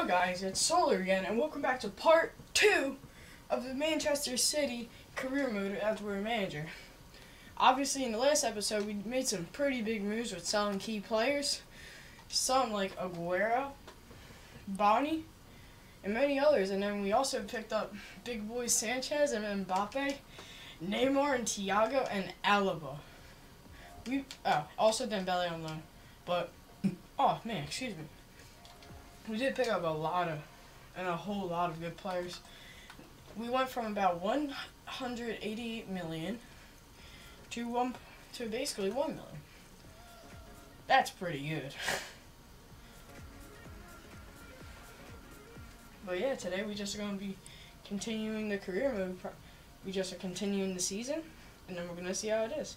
guys, it's Solar again, and welcome back to part 2 of the Manchester City career mode as we're a manager. Obviously, in the last episode, we made some pretty big moves with selling key players. Some like Aguero, Bonnie, and many others. And then we also picked up big boys Sanchez and Mbappe, Neymar and Thiago, and Alaba. Also Dembele on loan. But, oh man, excuse me. We did pick up a whole lot of good players. We went from about 188 million to basically 1 million. That's pretty good. But yeah, today we just are going to be continuing the career mode. We just are continuing the season, and then we're going to see how it is.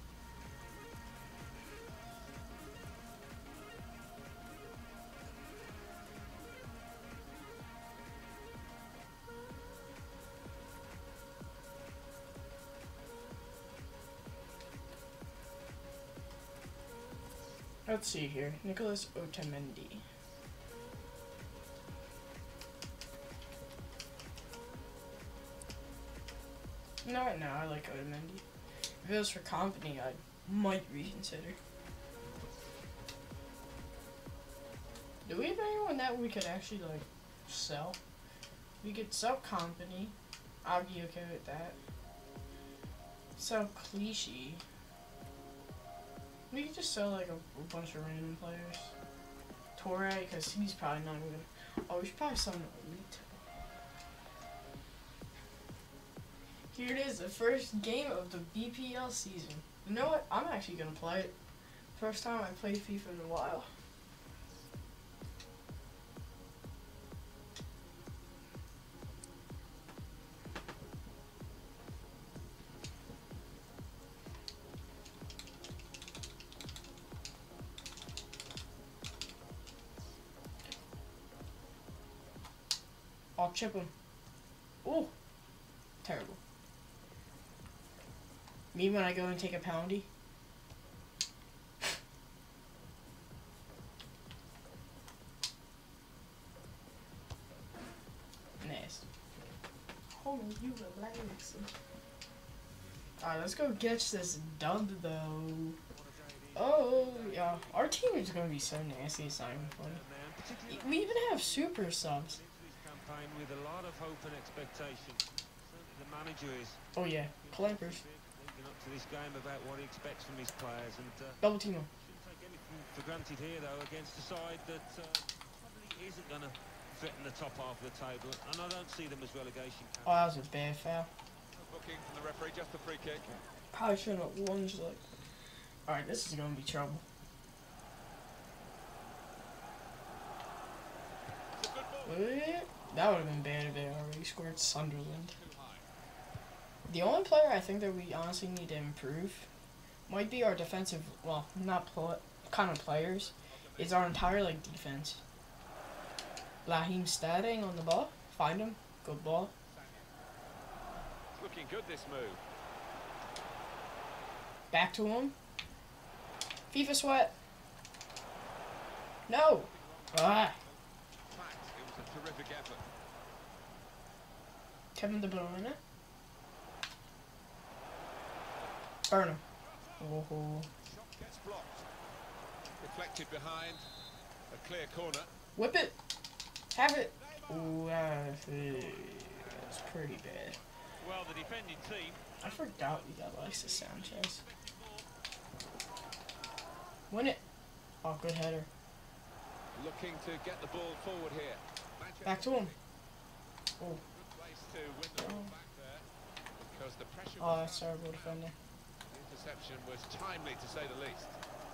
Let's see here. Nicholas Otamendi. No, I like Otamendi. If it was for company, I might reconsider. Do we have anyone that we could actually, like, sell? We could sell company. I'd be okay with that. Sell Clichy. We could just sell like a bunch of random players. Torre, because he's probably not even gonna. Oh, we should probably sell him elite. Here it is, the first game of the BPL season. You know what? I'm actually gonna play it. First time I played FIFA in a while. I'll chip him. Ooh. Terrible. Me when I go and take a poundy. Nice. Homie, you relax. Alright, let's go get this dub though. Oh, yeah. Our team is going to be so nasty, it's not even funny. We even have super subs. With a lot of hope and expectation. The manager is. Oh yeah, clampers. Leading up to this game about what he expects from his players, and double team him. Shouldn't take anything for granted here though against a side that probably isn't going to threaten the top half of the table, and I don't see them as relegation. Oh, that was a bad foul. Booking from the referee, just a free kick. Probably shouldn't have lunged like. All right, this is gonna be trouble. That would have been bad if they already scored Sunderland. The only player I think that we honestly need to improve might be our defensive, well, kind of players, is our entire, like, defense. Raheem Sterling on the ball. Find him. Good ball. Looking good, this move. Back to him. FIFA sweat. No. Ah. Terrific effort. Kevin De Bruyne. Burn him. Oh. Shot gets blocked. Deflected behind. A clear corner. Whip it. Have it. Ooh, that's pretty bad. Well, the defending team. I forgot we got Alexis Sanchez. Win it. Oh, good header. Looking to get the ball forward here. Back to him. Oh. Good place to win the ball back there, because the pressure. Oh, that's terrible defender. The interception was timely, to say the least.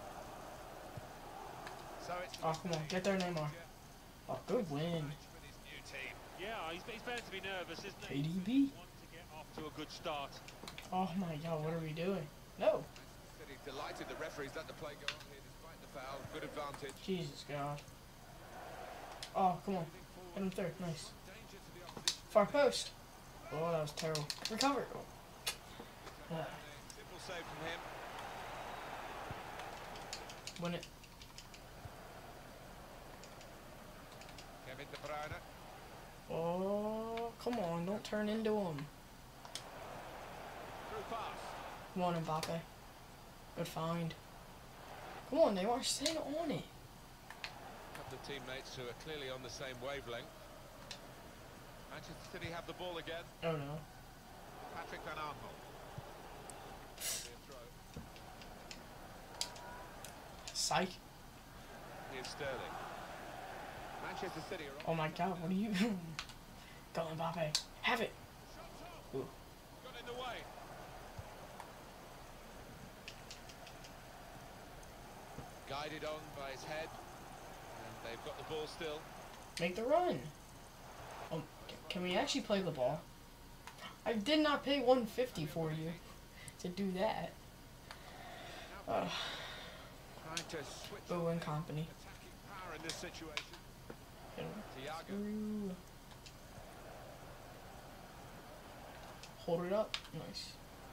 So it's. Oh, come on, get there, Neymar. Oh, good win. Yeah, he's better to be nervous, isn't he? KDB. Want to get off to a good start. Oh my God, what are we doing? No. City delighted the referees let the play go on here despite the foul. Good advantage. Jesus God. Oh, come on. Hit him third. Nice. Far post. Oh, that was terrible. Recover. Oh. Simple save from him. Win it. Kevin De Bruyne. Oh, come on, don't turn into him. Through pass. Come on, Mbappe. Good find. Come on, Neymar, stay on it. A couple of teammates who are clearly on the same wavelength. Manchester City have the ball again. Oh no. Patrick Van Aanholt. Psych. Here's Sterling. Manchester City are Oh my god, what are you? Go Mbappe. Have it. Ooh. got in the way. Guided on by his head. And they've got the ball still. Make the run. Can we actually play the ball? I did not pay 150 for you to do that. Trying to switch Boo and company. attacking power in this situation. Thiago. Ooh. Hold it up. Nice.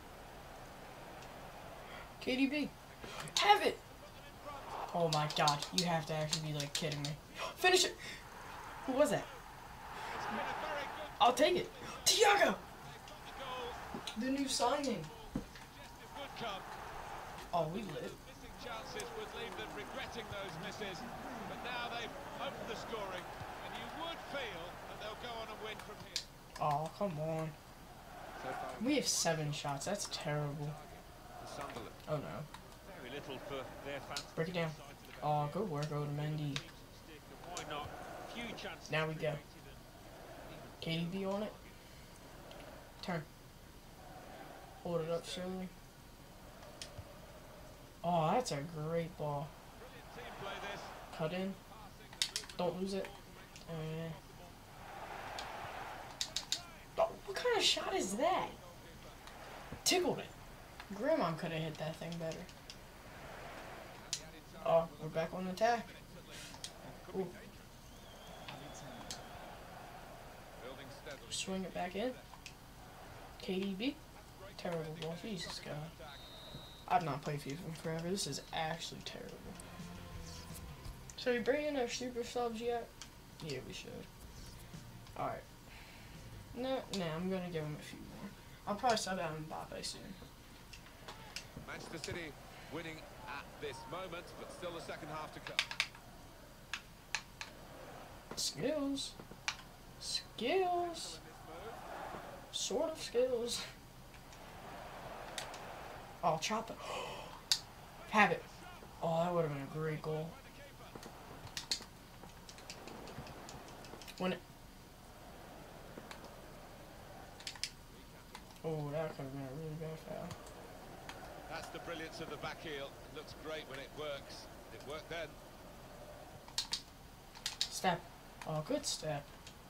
KDB. Have it! Oh my god, you have to actually be like kidding me. Finish it! Who was that? It's been a very good I'll take it. Thiago! goal. The new signing. Suggestive would come. Oh, we lit. Missing chances would leave them regretting those misses. But now they've opened the scoring. And you would feel that they'll go on and win from here. Oh, come on. So far, We have 7 shots. That's terrible. Sunderland. Oh no. Very little for their fans. Break it down. Oh, good work, Otamendi. Why not? Few chances. Now we go. KDB on it. Turn. Hold it up slowly. Oh, that's a great ball. Brilliant team play this. Cut in. Don't lose it. Oh, what kind of shot is that? Tickled it. Grandma could have hit that thing better. Oh, we're back on attack. Ooh. Building steadily. Swing it back in. KDB. Terrible ball. Jesus God. I've not played FIFA in forever. This is actually terrible. So we bring in our super subs yet? Yeah, we should. Alright. No, I'm gonna give him a few more. I'll probably sub out Mbappe soon. Manchester City winning at this moment, but still the second half to come. Skills. Skills. Sort of skills. Oh, chop it. Have it. Oh, that would have been a great goal. Win it. Oh, that could have been a really bad foul. That's the brilliance of the back heel. It looks great when it works. It worked then. Step. Oh, good step.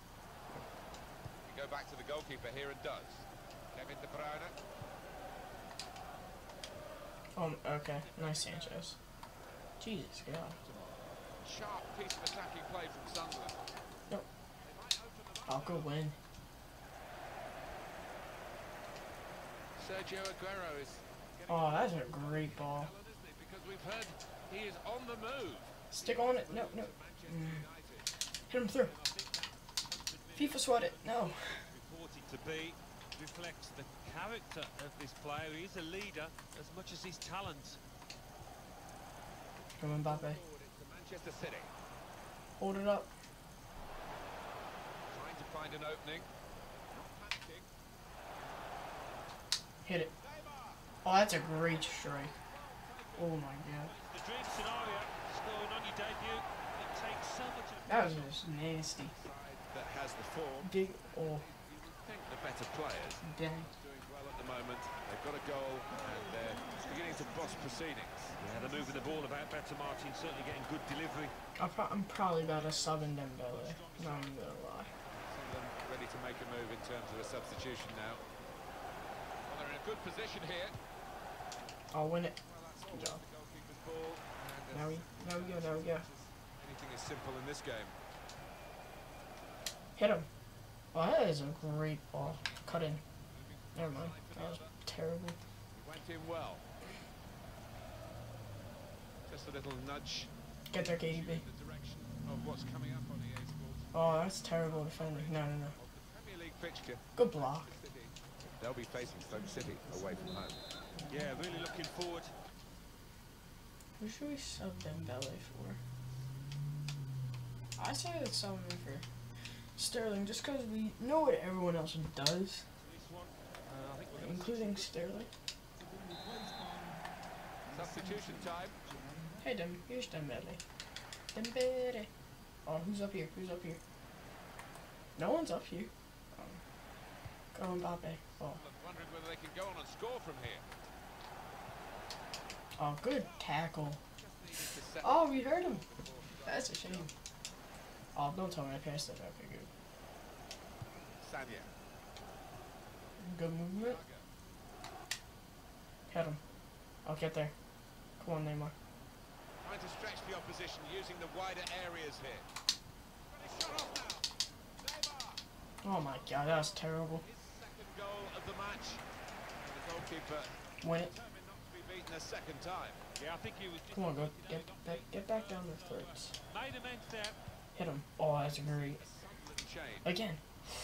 We go back to the goalkeeper here and does. Kevin De Bruyne. Okay. Nice Sanchez. Jesus God. Sharp piece of attacking play from Sunderland. Nope. They might open them up. I'll go win. Sergio Aguero is getting Oh, that's a great ball. isn't it? Because we've heard he is on the move. Stick on it. No. Manchester United. Hit him through. FIFA sweat it. No. Reported to be reflects the character of this player. He's a leader as much as his talent. Come on, Mbappe. Forward into Manchester City. Hold it up. Trying to find an opening. Not panicking. Hit it. Neymar. Oh, that's a great strike. Oh my God. The dream scenario, scoring on your debut, it takes so much of That was just nasty. Side that has the form. Big. Oh, You would think the better players dang. doing well at the moment. They've got a goal and they're beginning to boss proceedings. Yeah, they're moving the ball about better. Martin certainly getting good delivery. I'm probably about to sub in Dembele. Not even gonna lie. Sunderland ready to make a move in terms of a substitution now. Well, they're in a good position here. I'll win it. Well, that's Good always job. the goalkeeper's ball. And Now we go. anything is simple in this game. Hit him. Oh, that is a great ball. Cut in. Never mind. That was terrible. It went in well. Just a little nudge Get there, KDB. in the direction of what's coming up on EA Sports. Oh, that's terrible defending. No, no, no. Premier League fixture. Good block. They'll be facing Stoke City away from home. Yeah, really looking forward. Who should we sub Dembele for? I say let's sub him for Sterling, just because we know what everyone else does, This one, I think we're gonna including Sterling. Substitution time. Hey, here's Dembele. Dembele. Oh, who's up here? Who's up here? No one's up here. Go Mbappe. Oh. Wondering whether they can go on and score from here. Oh, good tackle. Just needed to set Oh, we heard him. That's a shame. Oh, don't tell me I passed it. Okay, good. Sanya. Good movement. Hit him. I'll get there. Come on, Neymar. Trying to stretch the opposition using the wider areas here. But shot off now. Neymar. Oh my god, that was terrible. His second goal of the match. And the goalkeeper Win it. determined not to be beaten a second time. Yeah, I think he was just Come on, go. Get back down their throats. made amends there. Hit him. Oh, that's great. Sunderland chain. Again.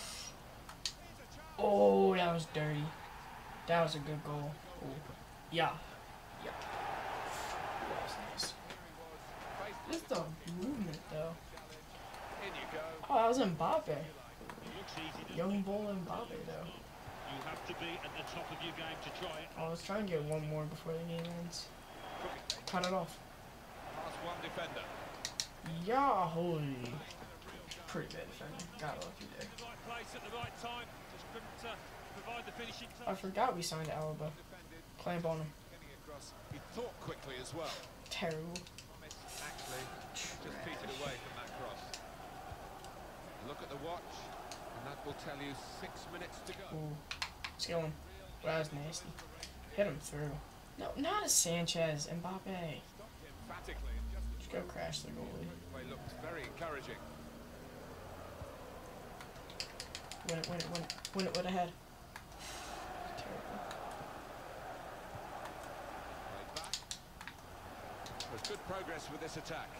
Oh, that was dirty. That was a good goal. Oh. Yeah. Yeah. That was nice. Just the movement, though. In you go. Oh, that was Mbappe. It looks easy, doesn't Young it? bull Mbappe, though. You have to be at the top of your game to try it. I was trying to get one more before the game ends. Cut it off. Past one defender. Yeah, holy. Pretty bad defender. Got lucky there. The right place at the right time. Just couldn't provide the finishing I touch. forgot we signed Alaba. Defended. Clamp on him. Getting across. He thought quickly as well. Terrible. Thomas actually just petered away from that cross. Look at the watch, and that will tell you 6 minutes to go. Ooh. Let's kill him. Well, that was nasty. Hit him through. No, not a Sanchez. Mbappe. Stopped emphatically and just Just go crash the goalie. way looked very encouraging. Win it, win it, win it. Win it with a head. Terrible. Played back. There's good progress with this attack.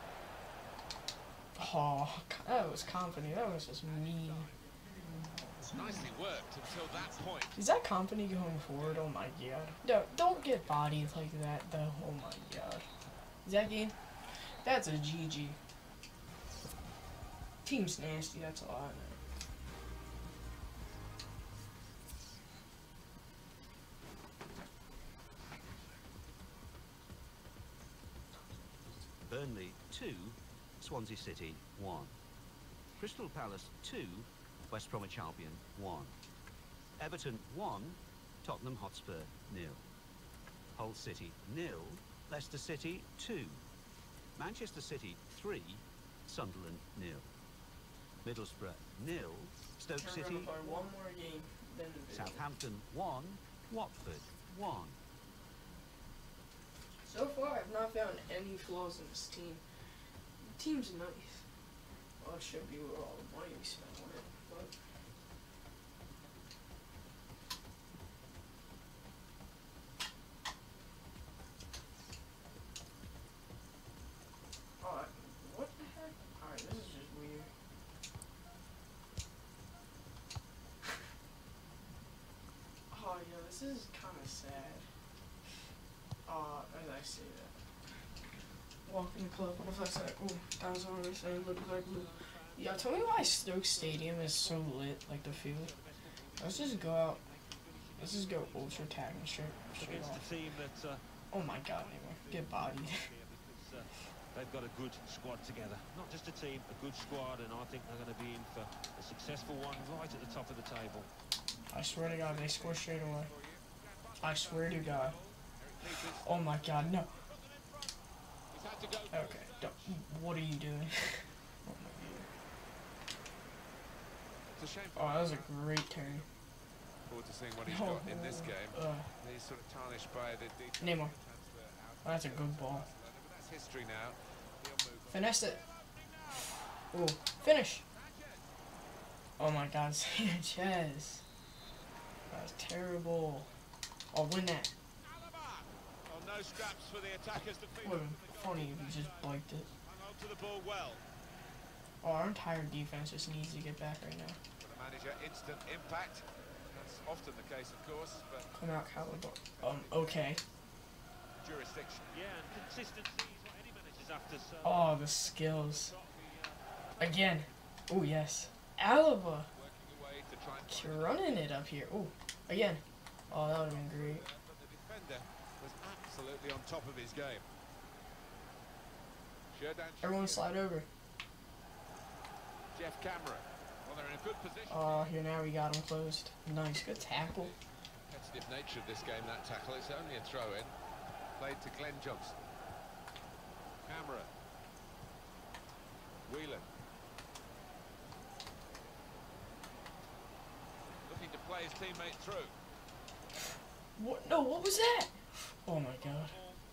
Oh, that was company. That was just mean. Nicely worked until that point. Is that company going forward? Oh my god. No, don't get bodied like that though. Oh my god. Is that game? That's a GG. Team's nasty, that's all I know. Burnley 2, Swansea City 1. Crystal Palace 2, West Bromwich Albion 1. Everton 1, Tottenham Hotspur 0. Hull City 0, Leicester City 2. Manchester City 3, Sunderland 0. Middlesbrough 0, Stoke City, One more game, then Southampton 1, Watford 1. So far, I've not found any flaws in this team. The team's nice. Well, it should be with all the money we spent on it, but... Alright, what the heck? Alright, this is just weird. Oh, yeah, this is kind of sad. As I say that. Walk in the club, what if I said, ooh, that was what I was saying, look like blue. Yeah, tell me why Stoke Stadium is so lit, like the field. Let's just go out. Let's just go ultra tagging straight Against off. a team that Oh my god, anyway. Get bodied. because, they've got a good squad together. Not just a team, a good squad, and I think they're going to be in for a successful one right at the top of the table. I swear to god, they score straight away. I swear to god. Oh my god, no. He's had to go. Okay, what are you doing? Oh my It's a shame. god. Oh, that was a great turn. Forward to seeing what he's Oh, got in this game. He's sort of tarnished by the Neymar. transfer out. Oh, that's a good ball. But that's history now. He'll move. Finesse it. Ooh, finish. Oh my god, Sanchez. That was terrible. Oh, win that. Alaba. Oh, no scraps for the attackers to Would have been funny if you just biked it. hung on to the ball well. Oh, our entire defense just needs to get back right now. For the manager, instant impact. That's often the case, of course, but Come out, Caliber. Okay. jurisdiction. Yeah, and consistency is what any manager's after. So Oh, the skills. Again. Oh, yes. Alaba. Working away to try and He's find running it up here. Oh, again. Oh, that would have been great. but the defender was absolutely on top of his game. Sherdan Everyone slide over. Jeff Cameron. Well, they're in a good position. Oh, here now we got him closed. Nice, good tackle. Competitive nature of this game, that tackle. It's only a throw-in. Played to Glenn Johnson. Cameron. Whelan. Looking to play his teammate through. What? No, what was that? Oh my God.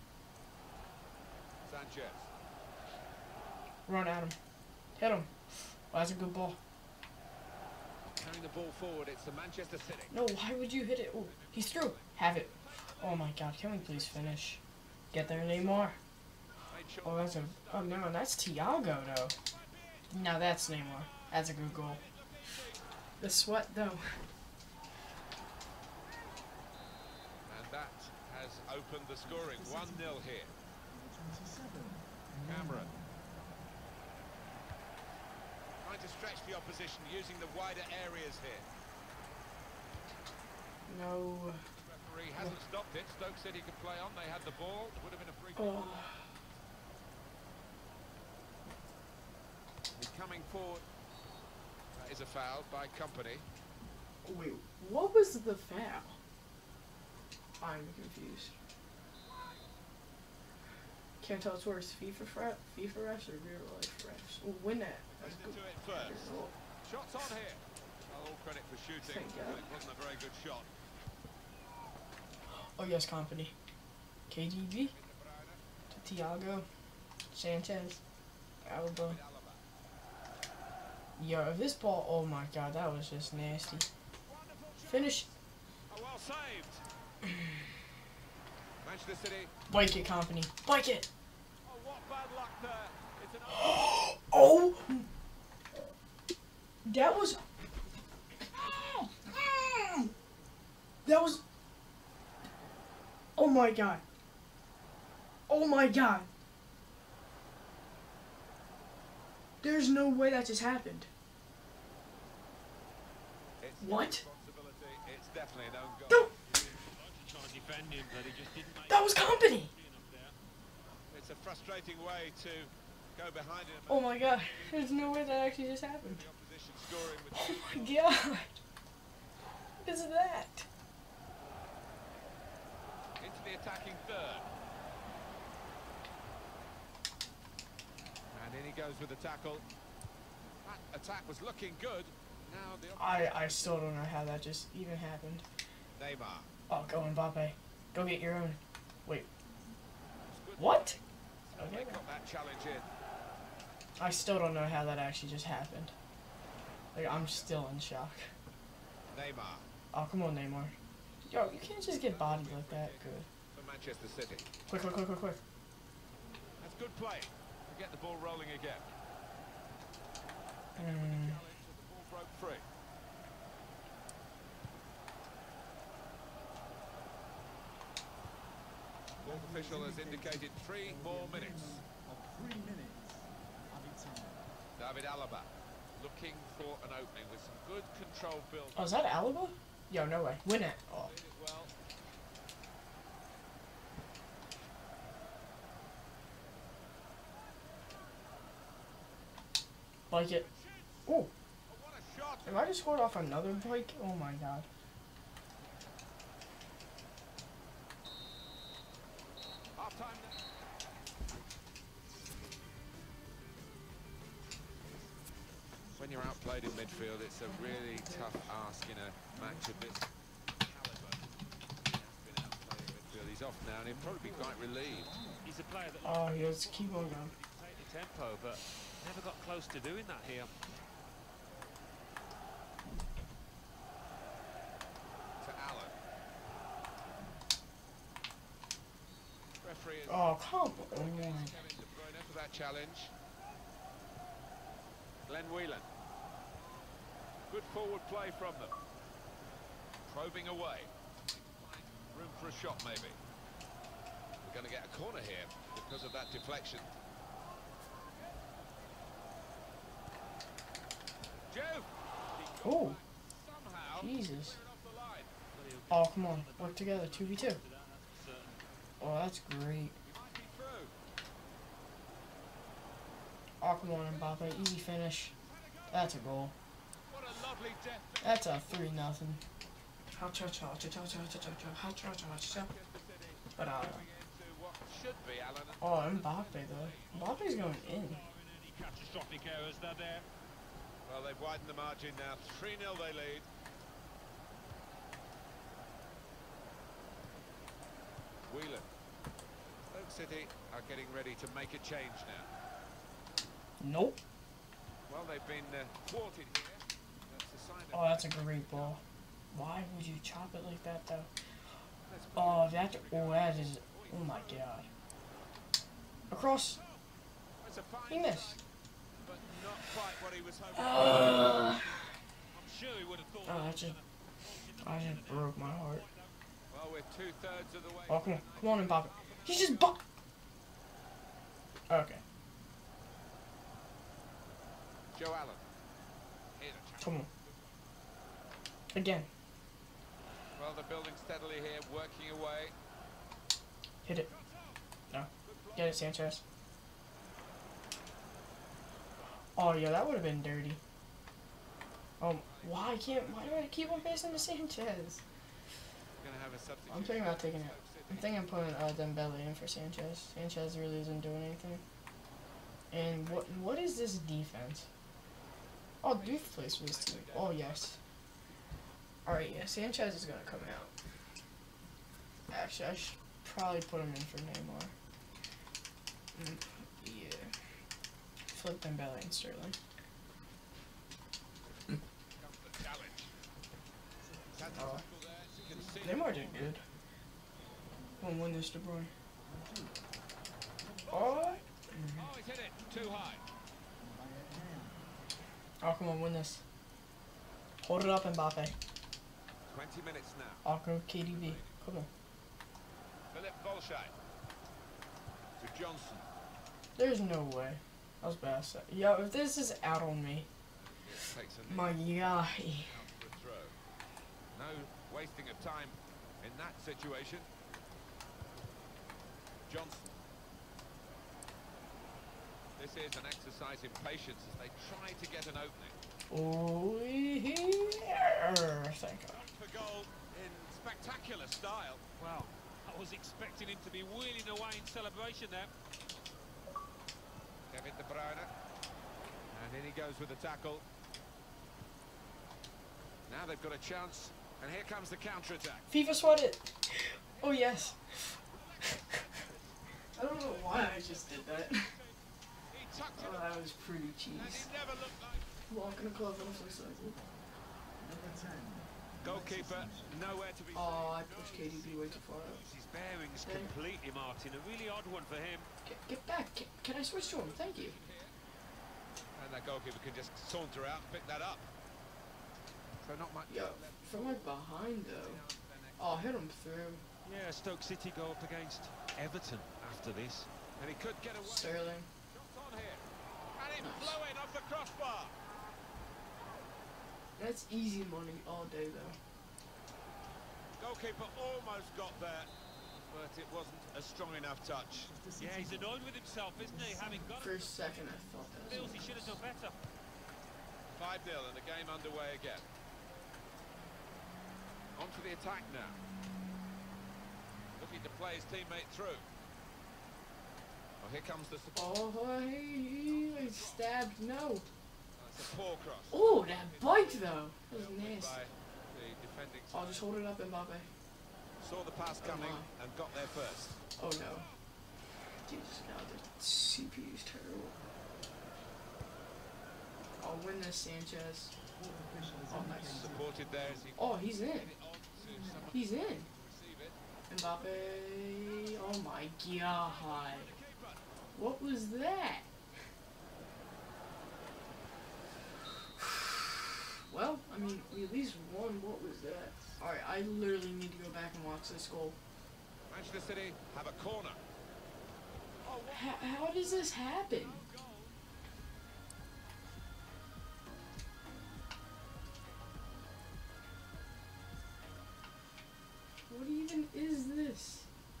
Sanchez. Run at him. Hit him. Oh, that's a good ball. Carrying the ball forward, it's the Manchester City. No, why would you hit it? Oh, he's through. Have it. Oh my God, can we please finish? Get there, Neymar. Made sure Oh, that's a. Oh no, that's Thiago though. Now that's Neymar. That's a good goal. The sweat though. and that has opened the scoring. 1-0 here. Cameron. Trying to stretch the opposition using the wider areas here. No. Referee hasn't stopped it. Stoke City could play on. They had the ball. It would have been a free kick. Oh. He's coming forward. That is a foul by Company. Wait, what was the foul? I'm confused. Can't tell it's worse. FIFA refs or real life refs? Oh, win that. That's Went good. into it first. Shots on here. Well, all credit for shooting, Thank but God. it wasn't a very good shot. Oh yes, Company. KDB. To Thiago. Sanchez. Alba. Yo, if this ball, oh my God, that was just nasty. Finish. Oh, well saved. Manchester City. Bike it, Company. Bike it. Oh, what bad luck there. It's an Oh! That was. That was. Oh my God. Oh my God. There's no way that just happened. It's What? responsibility. It's definitely an own goal. No, to try and defend him, but he just didn't make that was Company. enough there. It's a frustrating way to go behind it. Oh my God. There's no way that actually just happened. The opposition scoring with Oh my God. What is that? into the attacking third. And in he goes with the tackle. That attack was looking good. Now the I still don't know how that just even happened. Neymar. Oh, go Mbappe. Go get your own. Wait. What? They Okay. got that challenge in. I still don't know how that actually just happened. Like, I'm still in shock. Neymar Oh, come on, Neymar. Yo, you can't just get bodied like that. Good. for Manchester City. Quick, quick, quick, quick, quick. That's good play. To get the ball rolling again. Mm. Challenge, and the ball broke free. Fourth official has indicated 3 more minutes. David Alaba looking for an opening with some good control build. Oh, is that Alaba? Yo, no way. Win it. Oh. Did it well. Like it. Ooh. Oh, what a shot! If I just scored off another bike, oh my God. Half time. When you're outplayed in midfield, it's a really tough ask in a match of this caliber. He has been outplayed in midfield. He's off now, and he'll probably be quite relieved. He's a player that Oh, he has keep on going. take the tempo, but never got close to doing that here. To Allen. Referee is Oh, come on. Kevin De Bruyne for that challenge. Glenn Whelan. Good forward play from them. Probing away. Room for a shot, maybe. We're going to get a corner here because of that deflection. Joe! Oh, Somehow. Jesus. Off the line. Oh, come on. Work together. 2v2. Oh, that's great. He might be through. Oh, come on, Mbappe. Easy finish. That's a goal. What a lovely death. That's a 3-0. But, Into what should be Alan. oh, Mbappe, though. Mbappe's going in. Any catastrophic errors there. Well, they've widened the margin now. 3-0 they lead. Whelan. Stoke City are getting ready to make a change now. Nope. Well, they've been thwarted here. That's a sign of... Oh, that's a great ball. Why would you chop it like that, though? Let's put Oh, that is... Oh, my God. Across. It's a fine He missed. strike, but not quite what he was hoping for. I'm sure he would have thought. Oh, that just... I just broke my heart. Well, we're 2/3 of the way. Oh, come on. Come on, Mbappe. He's just Okay. Joe Allen. Here to challenge. Come on. Again. Well, they're building steadily here, working away. Hit it. No. Get it, Sanchez. Oh, yeah, that would have been dirty. Why do I keep on facing the Sanchez? Gonna have a substitute. I'm thinking about taking it. I'm thinking I'm putting Dembele in for Sanchez. Sanchez really isn't doing anything. And what is this defense? Oh, Doof plays for this team. Oh, yes. Alright, yeah, Sanchez is going to come out. Actually, I should probably put him in for Neymar. Yeah. Flip Dembele and Sterling. Comes the challenge. Had the Oh. tackle there, as you can see. Neymar did good. Come on, win this, De Bruyne. Oh! Oh, he's hit it too high. Oh, come on, win this. Hold it up, Mbappe. 20 minutes now. I'll go KDB. Come on. Philip Bolshai. To Johnson. There's no way. That was bad. Yo, if this is out on me, Takes a my guy. out for a throw. No wasting of time in that situation. Johnson. This is an exercise in patience as they try to get an opening. Oh, yeah. Thank God. For goal in spectacular style. Well, I was expecting him to be wheeling away in celebration there. Kevin De Bruyne. And in he goes with the tackle. Now they've got a chance. And here comes the counter-attack. FIFA sweat it. Oh, yes. I don't know why I just did that. He tucked it Oh, up, that was pretty and cheese. he never looked like... Walking a club, I'm so excited. Goalkeeper, nowhere to be seen. Oh, I pushed KDB way too far out. His bearings Okay. completely, Martin. A really odd one for him. Get back. Can I switch to him? Thank you. And that goalkeeper can just saunter out and pick that up. So not much. Yo, from like behind though. Oh, hit him through. Yeah, Stoke City go up against Everton after this. And he could get away. Sterling. Shots on here. And it Nice. blew in off the crossbar. That's easy money all day though. Goalkeeper almost got there, but it wasn't a strong enough touch. Yeah, he's annoyed with himself, isn't he? Having got For it, a second I thought that feels was he should have done better. 5-0 and the game underway again. On to the attack now. Looking to play his teammate through. Well, here comes the support. Oh, he stabbed. No. It's a poor cross. Oh, that bite though. That was nasty. By the defending I'll side. just hold it up, Mbappe. Saw the pass coming my. and got there first. Oh no. Jesus, now the CPU is terrible. I'll win this, Sanchez. Oh, nice. Supported there as he Oh, he's in. get it on to someone He's in. to receive it. Mbappe. Oh my God. The keeper. What was that? Well, I mean, we at least won. What was that? Alright, I literally need to go back and watch this goal. Manchester City have a corner. How does this happen? What even is this?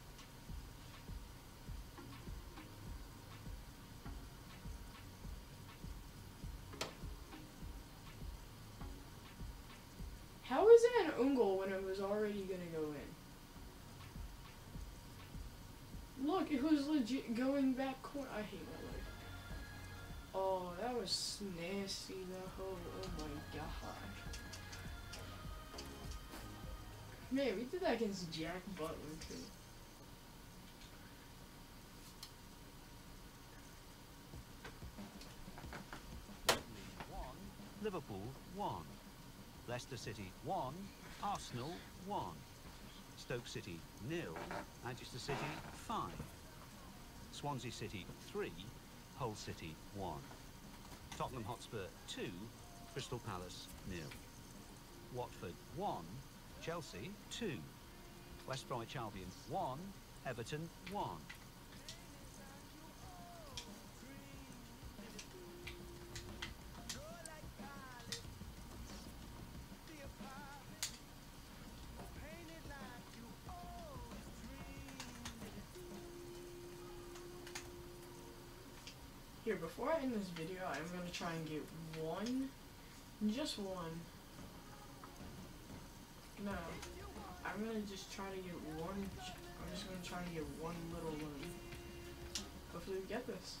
How is that an own goal when it was already gonna go in? Look, it was legit going back corner. I hate my life. Oh, that was nasty, though. Oh my gosh. Man, we did that against Jack Butler, too. Liverpool 1. Leicester City 1. Arsenal 1. Stoke City 0. Manchester City 5. Swansea City 3. Hull City 1. Tottenham Hotspur 2. Crystal Palace 0. Watford 1. Chelsea 2. West Bromwich Albion 1. Everton 1. Here, before I end this video, I'm going to try and get one, just one. No, I'm going to just try to get one, I'm just going to try and get one little loan. Hopefully we get this.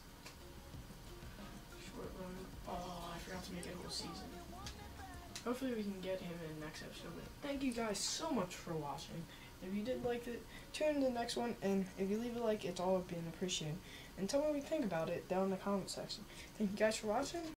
Short loan. Oh, I forgot to make it a whole season. Hopefully we can get him in the next episode. But thank you guys so much for watching. If you did like it, tune in to the next one, and if you leave a like, it's all being appreciated. And tell me what you think about it down in the comment section. Thank you guys for watching.